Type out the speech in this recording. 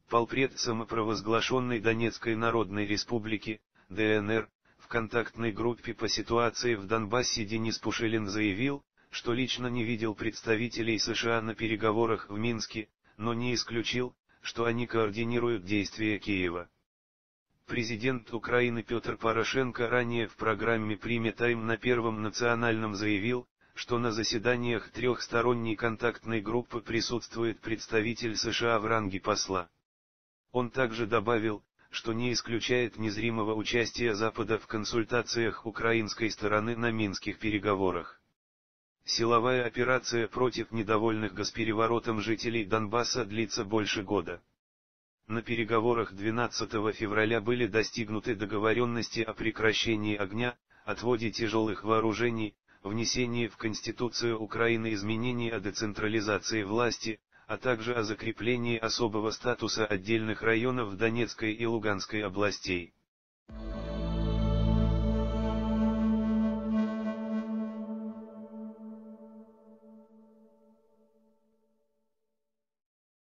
полпред самопровозглашенной Донецкой Народной Республики, ДНР, в контактной группе по ситуации в Донбассе Денис Пушилин заявил, что лично не видел представителей США на переговорах в Минске, но не исключил, что они координируют действия Киева. Президент Украины Петр Порошенко ранее в программе «Prime Time» на Первом национальном заявил, что на заседаниях трехсторонней контактной группы присутствует представитель США в ранге посла. Он также добавил, что не исключает незримого участия Запада в консультациях украинской стороны на минских переговорах. Силовая операция против недовольных госпереворотом жителей Донбасса длится больше года. На переговорах 12 февраля были достигнуты договоренности о прекращении огня, отводе тяжелых вооружений, внесении в Конституцию Украины изменений о децентрализации власти, а также о закреплении особого статуса отдельных районов Донецкой и Луганской областей.